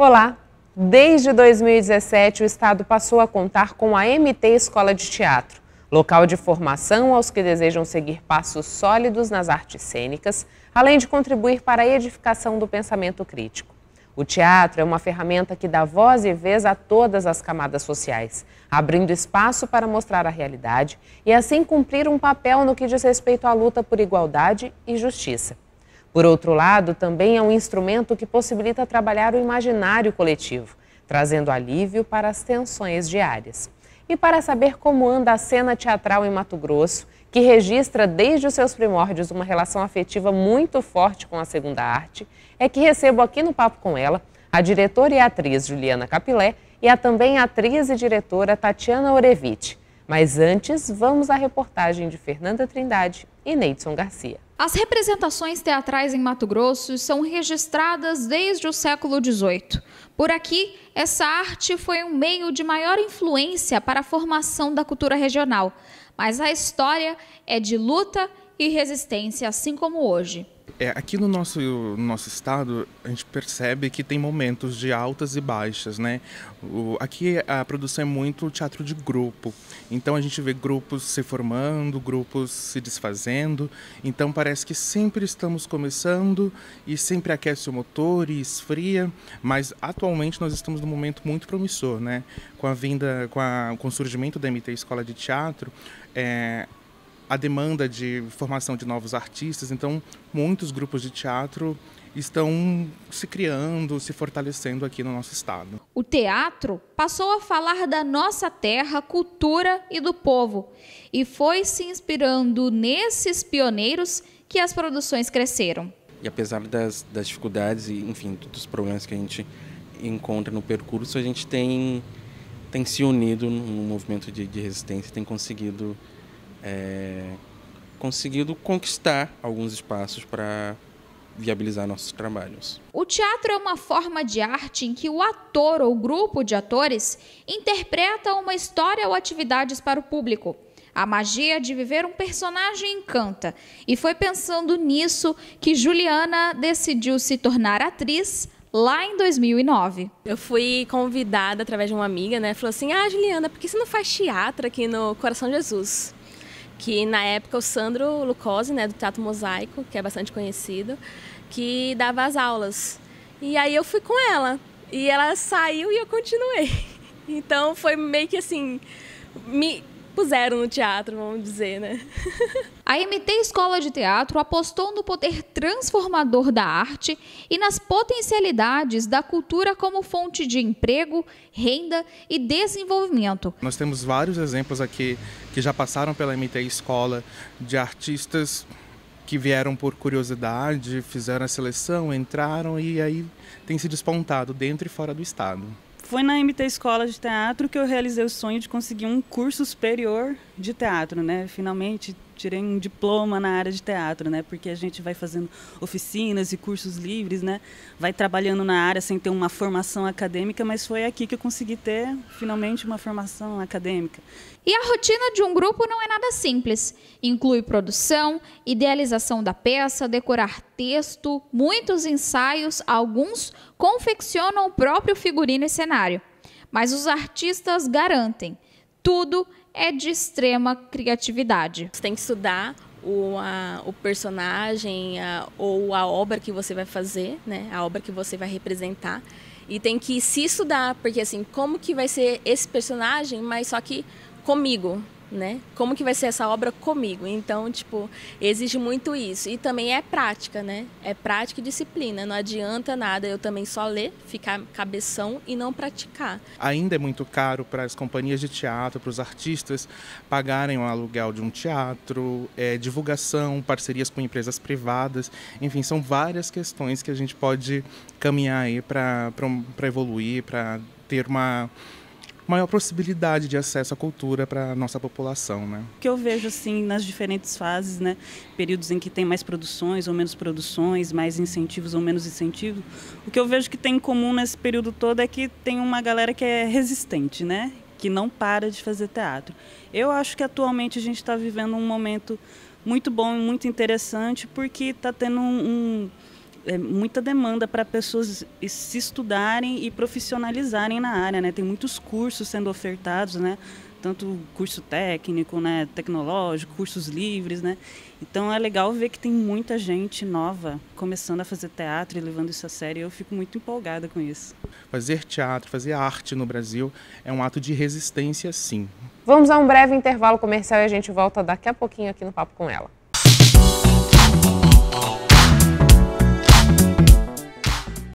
Olá! Desde 2017, o Estado passou a contar com a MT Escola de Teatro, local de formação aos que desejam seguir passos sólidos nas artes cênicas, além de contribuir para a edificação do pensamento crítico. O teatro é uma ferramenta que dá voz e vez a todas as camadas sociais, abrindo espaço para mostrar a realidade e assim cumprir um papel no que diz respeito à luta por igualdade e justiça. Por outro lado, também é um instrumento que possibilita trabalhar o imaginário coletivo, trazendo alívio para as tensões diárias. E para saber como anda a cena teatral em Mato Grosso, que registra desde os seus primórdios uma relação afetiva muito forte com a segunda arte, é que recebo aqui no Papo com ela a diretora e atriz Juliana Capilé e a também atriz e diretora Tatiana Orevitch. Mas antes, vamos à reportagem de Fernanda Trindade e Neidson Garcia. As representações teatrais em Mato Grosso são registradas desde o século XVIII. Por aqui, essa arte foi um meio de maior influência para a formação da cultura regional. Mas a história é de luta e resistência, assim como hoje. Aqui no nosso estado, a gente percebe que tem momentos de altas e baixas, né? Aqui a produção é muito teatro de grupo, então a gente vê grupos se formando, grupos se desfazendo, então parece que sempre estamos começando e sempre aquece o motor e esfria, mas atualmente nós estamos num momento muito promissor, né? Com o surgimento da MT Escola de Teatro, a demanda de formação de novos artistas, então muitos grupos de teatro estão se criando, se fortalecendo aqui no nosso estado. O teatro passou a falar da nossa terra, cultura e do povo, e foi se inspirando nesses pioneiros que as produções cresceram. E apesar das dificuldades e, enfim, dos problemas que a gente encontra no percurso, a gente tem se unido num movimento de resistência, tem conseguido conquistar alguns espaços para viabilizar nossos trabalhos. O teatro é uma forma de arte em que o ator ou grupo de atores interpreta uma história ou atividades para o público. A magia de viver um personagem encanta, e foi pensando nisso que Juliana decidiu se tornar atriz lá em 2009. Eu fui convidada através de uma amiga, né? Falou assim: Juliana, por que você não faz teatro aqui no Coração Jesus? Que na época o Sandro Lucose, né, do Teatro Mosaico, que é bastante conhecido, que dava as aulas. E aí eu fui com ela, e ela saiu e eu continuei. Então foi meio que assim, me puseram no teatro, vamos dizer, né? A MT Escola de Teatro apostou no poder transformador da arte e nas potencialidades da cultura como fonte de emprego, renda e desenvolvimento. Nós temos vários exemplos aqui que já passaram pela MT Escola, de artistas que vieram por curiosidade, fizeram a seleção, entraram e aí tem se despontado dentro e fora do estado. Foi na MT Escola de Teatro que eu realizei o sonho de conseguir um curso superior de teatro, né? Finalmente tirei um diploma na área de teatro, né? Porque a gente vai fazendo oficinas e cursos livres, né? Vai trabalhando na área sem ter uma formação acadêmica, mas foi aqui que eu consegui ter finalmente uma formação acadêmica. E a rotina de um grupo não é nada simples. Inclui produção, idealização da peça, decorar texto, muitos ensaios, alguns confeccionam o próprio figurino e cenário. Mas os artistas garantem, tudo é de extrema criatividade. Você tem que estudar o personagem ou a obra que você vai fazer, né? A obra que você vai representar. E tem que se estudar, porque assim, como que vai ser esse personagem, mas só que comigo, né? Como que vai ser essa obra comigo? Então, tipo, exige muito isso. E também é prática, né? É prática e disciplina. Não adianta nada eu também só ler, ficar cabeção e não praticar. Ainda é muito caro para as companhias de teatro, para os artistas pagarem o aluguel de um teatro, divulgação, parcerias com empresas privadas. Enfim, são várias questões que a gente pode caminhar aí para evoluir, para ter uma maior possibilidade de acesso à cultura para a nossa população, né? O que eu vejo assim nas diferentes fases, né? Períodos em que tem mais produções ou menos produções, mais incentivos ou menos incentivos, o que eu vejo que tem em comum nesse período todo é que tem uma galera que é resistente, né? Que não para de fazer teatro. Eu acho que atualmente a gente está vivendo um momento muito bom e muito interessante, porque está tendo muita demanda para pessoas se estudarem e profissionalizarem na área, né? Tem muitos cursos sendo ofertados, né? Tanto curso técnico, né, tecnológico, cursos livres, né? Então é legal ver que tem muita gente nova começando a fazer teatro e levando isso a sério. Eu fico muito empolgada com isso. Fazer teatro, fazer arte no Brasil é um ato de resistência, sim. Vamos a um breve intervalo comercial e a gente volta daqui a pouquinho aqui no Papo com Ela.